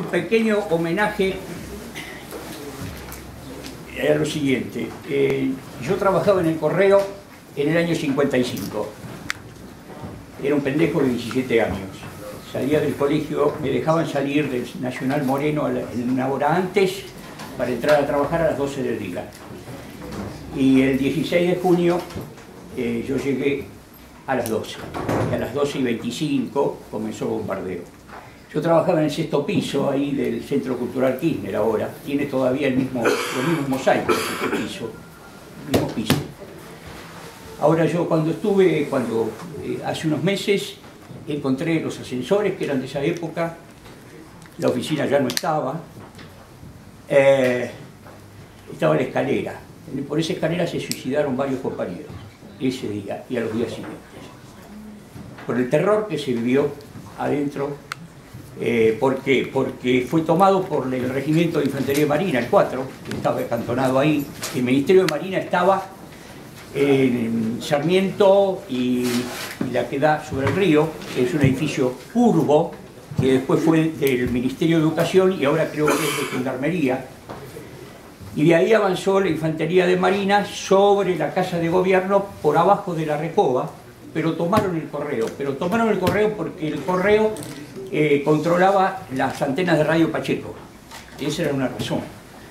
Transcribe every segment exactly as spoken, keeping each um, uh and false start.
pequeño homenaje a lo siguiente. Eh, yo trabajaba en el correo en el año cincuenta y cinco. Era un pendejo de diecisiete años. Salía del colegio, me dejaban salir del Nacional Moreno una hora antes para entrar a trabajar a las doce del día. Y el dieciséis de junio eh, yo llegué a las doce. Y a las doce y veinticinco comenzó el bombardeo. Yo trabajaba en el sexto piso ahí del Centro Cultural Kirchner ahora. Tiene todavía el mismo, los mismos mosaicos el piso, el mismo piso. Ahora yo cuando estuve, cuando eh, hace unos meses, encontré los ascensores que eran de esa época, la oficina ya no estaba, eh, estaba la escalera. Por esa escalera se suicidaron varios compañeros ese día y a los días siguientes. Por el terror que se vivió adentro. Eh, ¿Por qué? Porque fue tomado por el Regimiento de Infantería Marina, el cuatro, que estaba acantonado ahí. El Ministerio de Marina estaba en Sarmiento y, y la que da sobre el río, que es un edificio curvo, que después fue del Ministerio de Educación y ahora creo que es de Gendarmería. Y de ahí avanzó la Infantería de Marina sobre la Casa de Gobierno por abajo de la Recoba, pero tomaron el correo. Pero tomaron el correo porque el correo eh, controlaba las antenas de Radio Pacheco. Esa era una razón.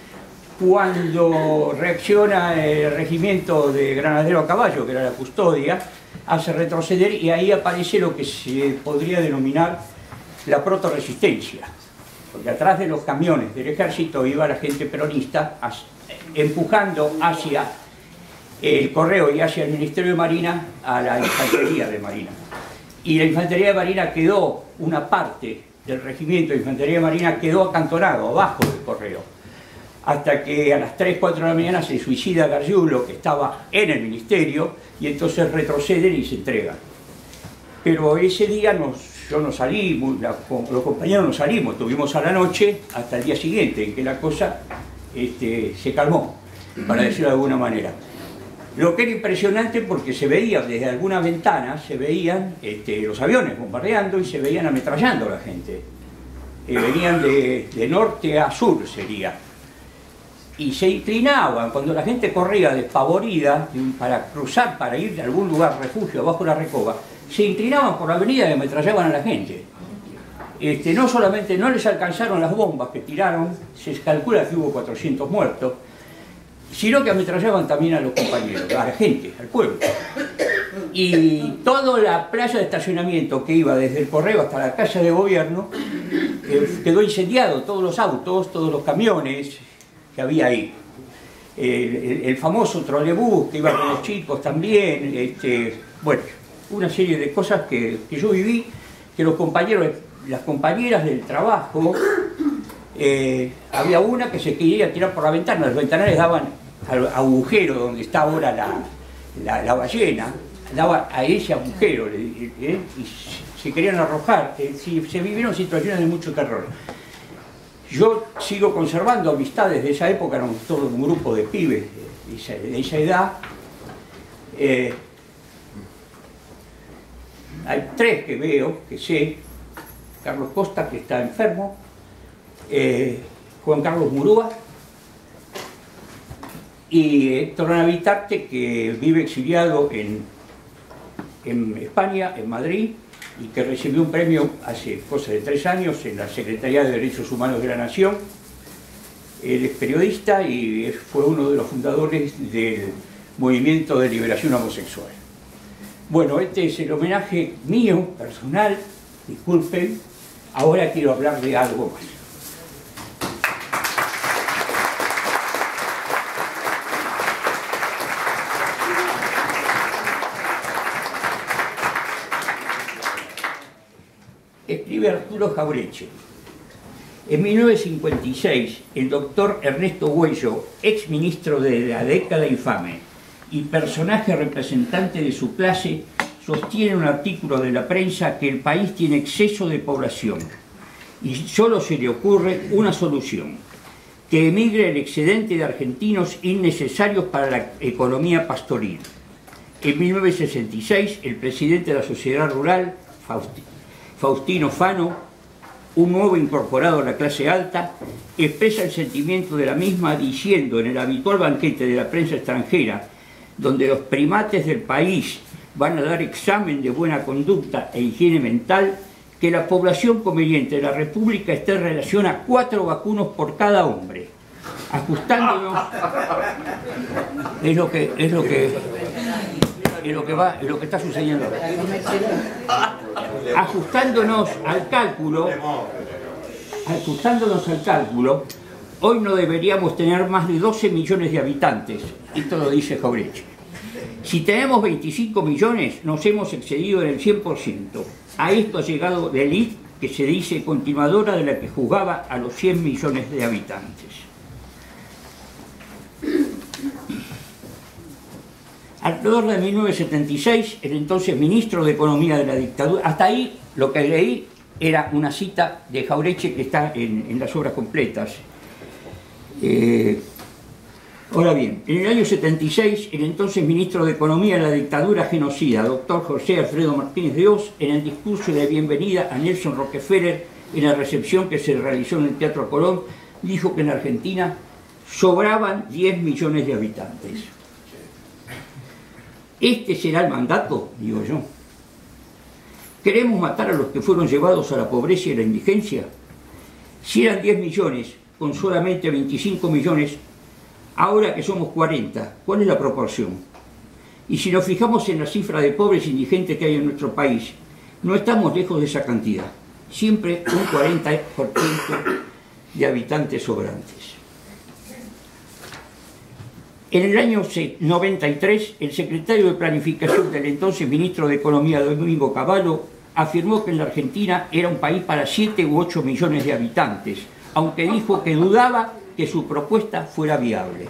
Cuando reacciona el regimiento de Granadero a Caballo, que era la custodia, hace retroceder y ahí aparece lo que se podría denominar la protorresistencia. Porque atrás de los camiones del ejército iba la gente peronista empujando hacia el correo y hacia el Ministerio de Marina a la Infantería de Marina. Y la Infantería de Marina quedó, una parte del regimiento de Infantería de Marina quedó acantonado abajo del correo. Hasta que a las tres, cuatro de la mañana se suicida Gargiulo, que estaba en el ministerio, y entonces retroceden y se entregan. Pero ese día nos, yo no salí, la, los compañeros no salimos, estuvimos a la noche hasta el día siguiente, en que la cosa este, se calmó, para decirlo de alguna manera. Lo que era impresionante porque se veía desde algunas ventanas, se veían este, los aviones bombardeando y se veían ametrallando a la gente. Eh, venían de, de norte a sur, sería. Y se inclinaban, cuando la gente corría despavorida para cruzar, para ir a algún lugar, refugio, abajo de la Recoba, se inclinaban por la avenida y ametrallaban a la gente. Este, no solamente no les alcanzaron las bombas que tiraron, se calcula que hubo cuatrocientos muertos, sino que ametrallaban también a los compañeros, a la gente, al pueblo. Y toda la playa de estacionamiento que iba desde el correo hasta la casa de gobierno eh, quedó incendiado, todos los autos, todos los camiones que había ahí. El, el, el famoso trolebús que iba con los chicos también, este, bueno, una serie de cosas que, que yo viví, que los compañeros, las compañeras del trabajo, eh, había una que se quería tirar por la ventana, los ventanales daban al agujero donde está ahora la, la, la ballena, daba a ese agujero eh, eh, y se querían arrojar, eh, se vivieron situaciones de mucho terror. Yo sigo conservando amistades de esa época, éramos todo un grupo de pibes de esa, de esa edad. Eh, hay tres que veo, que sé: Carlos Costa, que está enfermo, eh, Juan Carlos Murúa y Héctor Navitarte, que vive exiliado en, en España, en Madrid, y que recibió un premio hace cosa de tres años en la Secretaría de Derechos Humanos de la Nación. Él es periodista y fue uno de los fundadores del Movimiento de Liberación Homosexual. Bueno, este es el homenaje mío, personal, disculpen. Ahora quiero hablar de algo más. Escribe Arturo Jauretche. En mil novecientos cincuenta y seis, el doctor Ernesto Güello, ex ministro de la década infame y personaje representante de su clase, sostiene en un artículo de la prensa que el país tiene exceso de población y solo se le ocurre una solución: que emigre el excedente de argentinos innecesarios para la economía pastoril. En mil novecientos sesenta y seis, el presidente de la Sociedad Rural, Faustino Fano, un nuevo incorporado a la clase alta, expresa el sentimiento de la misma diciendo en el habitual banquete de la prensa extranjera, donde los primates del país van a dar examen de buena conducta e higiene mental, que la población conveniente de la República está en relación a cuatro vacunos por cada hombre, ajustándonos, es lo que, es lo que, es lo que va, es lo que está sucediendo, ajustándonos al cálculo, ajustándonos al cálculo, hoy no deberíamos tener más de doce millones de habitantes, esto lo dice Jauretche. Si tenemos veinticinco millones, nos hemos excedido en el cien por ciento. A esto ha llegado la élite, que se dice continuadora de la que juzgaba a los cien millones de habitantes. Alrededor de mil novecientos setenta y seis, el entonces ministro de Economía de la dictadura, hasta ahí lo que leí era una cita de Jauretche que está en, en las obras completas. Eh, Ahora bien, en el año setenta y seis, el entonces ministro de Economía de la dictadura genocida, doctor José Alfredo Martínez de Hoz, en el discurso de bienvenida a Nelson Rockefeller en la recepción que se realizó en el Teatro Colón, dijo que en Argentina sobraban diez millones de habitantes. ¿Este será el mandato? Digo yo. ¿Queremos matar a los que fueron llevados a la pobreza y la indigencia? Si eran diez millones, con solamente veinticinco millones, ahora que somos cuarenta, ¿cuál es la proporción? Y si nos fijamos en la cifra de pobres e indigentes que hay en nuestro país, no estamos lejos de esa cantidad. Siempre un cuarenta por ciento de habitantes sobrantes. En el año noventa y tres, el secretario de Planificación del entonces ministro de Economía, Domingo Cavallo, afirmó que en la Argentina era un país para siete u ocho millones de habitantes, aunque dijo que dudaba que su propuesta fuera viable.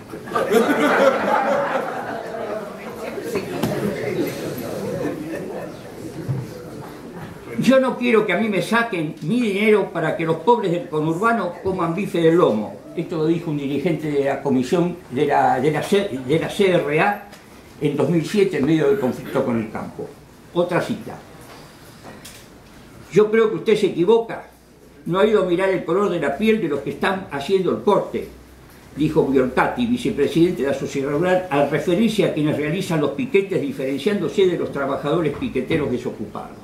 Yo no quiero que a mí me saquen mi dinero para que los pobres del conurbano coman bife del lomo. Esto lo dijo un dirigente de la comisión de la, de la, de la C R A en dos mil siete en medio del conflicto con el campo. Otra cita. Yo creo que usted se equivoca. No ha ido a mirar el color de la piel de los que están haciendo el corte, dijo Biolcati, vicepresidente de la Sociedad Rural, al referirse a quienes realizan los piquetes diferenciándose de los trabajadores piqueteros desocupados.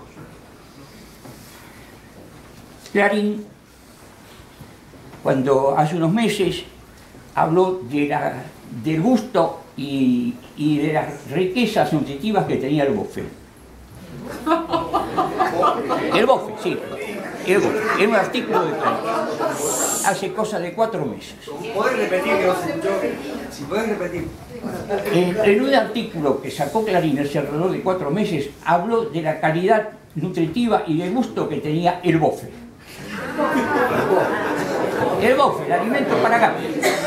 Clarín, cuando hace unos meses habló de la, del gusto y, y de las riquezas nutritivas que tenía el bofe. El bofe, sí. En un artículo de Clarín, hace cosa de cuatro meses. ¿Puedes repetir que no se escuchó? Si puedes repetir. En, en un artículo que sacó Clarín hace alrededor de cuatro meses, habló de la calidad nutritiva y de gusto que tenía el bofe. El bofe, el alimento para gatos.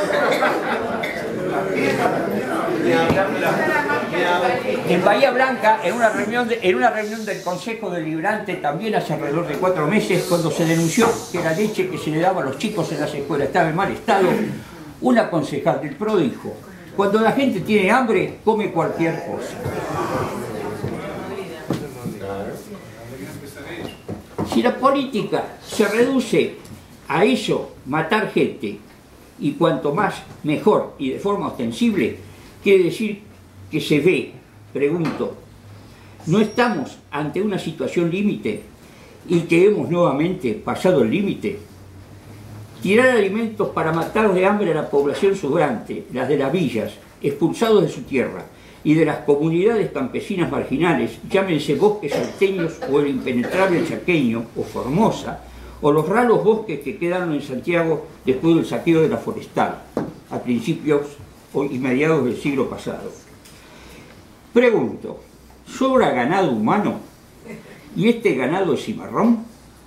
En Bahía Blanca, en una reunión de, en una reunión del Consejo Deliberante, también hace alrededor de cuatro meses, cuando se denunció que la leche que se le daba a los chicos en las escuelas estaba en mal estado, una concejal del P R O dijo: cuando la gente tiene hambre, come cualquier cosa. Si la política se reduce a eso, matar gente, y cuanto más mejor y de forma ostensible, quiere decir que se ve, pregunto, ¿no estamos ante una situación límite y que hemos nuevamente pasado el límite? Tirar alimentos para matar de hambre a la población sobrante, las de las villas, expulsados de su tierra, y de las comunidades campesinas marginales, llámense bosques salteños o el impenetrable chaqueño o Formosa, o los raros bosques que quedaron en Santiago después del saqueo de la forestal, a principios y mediados del siglo pasado. Pregunto, ¿sobra ganado humano? ¿Y este ganado es cimarrón?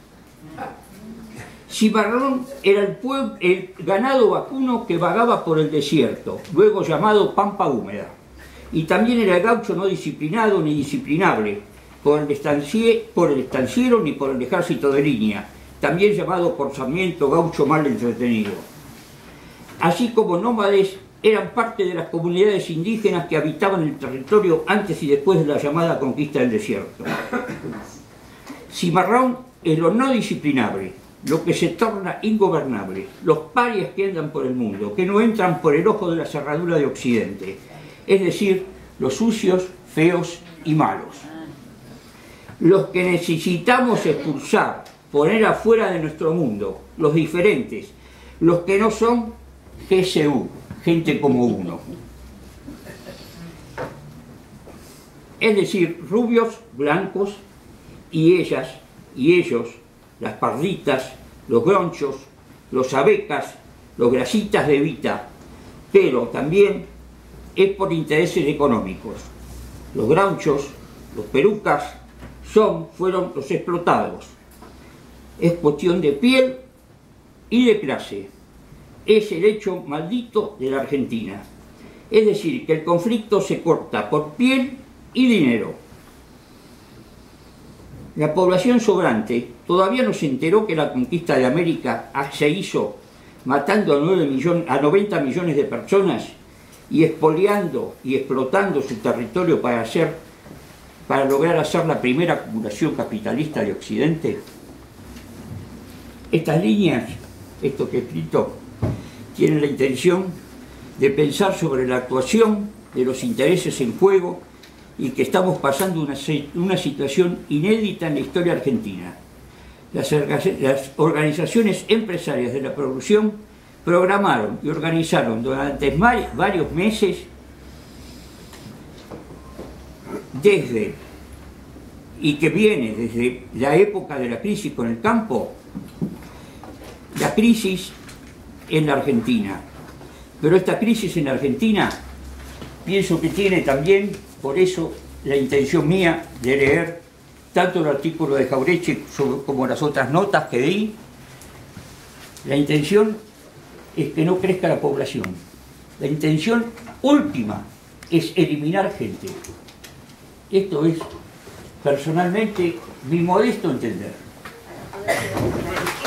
Cimarrón era el, pueblo, el ganado vacuno que vagaba por el desierto, luego llamado pampa húmeda. Y también era el gaucho no disciplinado ni disciplinable, por el, estanciero, por el estanciero ni por el ejército de línea, también llamado por Sarmiento gaucho mal entretenido. Así como nómades, eran parte de las comunidades indígenas que habitaban el territorio antes y después de la llamada conquista del desierto. Cimarrón es lo no disciplinable, lo que se torna ingobernable, los parias que andan por el mundo, que no entran por el ojo de la cerradura de Occidente, es decir, los sucios, feos y malos. Los que necesitamos expulsar, poner afuera de nuestro mundo, los diferentes, los que no son G S U, gente como uno. Es decir, rubios, blancos, y ellas y ellos, las parditas, los gronchos, los abecas, los grasitas de Vita, pero también es por intereses económicos. Los gronchos, los perucas, son, fueron los explotados. Es cuestión de piel y de clase. Es el hecho maldito de la Argentina. Es decir, que el conflicto se corta por piel y dinero. La población sobrante todavía no se enteró que la conquista de América se hizo matando a, nueve millones, a noventa millones de personas y expoliando y explotando su territorio para, hacer, para lograr hacer la primera acumulación capitalista de Occidente. Estas líneas, esto que he escrito, tienen la intención de pensar sobre la actuación de los intereses en juego y que estamos pasando una, una situación inédita en la historia argentina. Las, las organizaciones empresarias de la producción programaron y organizaron durante varios meses, desde, y que viene desde la época de la crisis con el campo, la crisis en la Argentina. Pero esta crisis en la Argentina pienso que tiene también, por eso, la intención mía de leer tanto el artículo de Jauretche como las otras notas que di. La intención es que no crezca la población. La intención última es eliminar gente. Esto es, personalmente, mi modesto entender.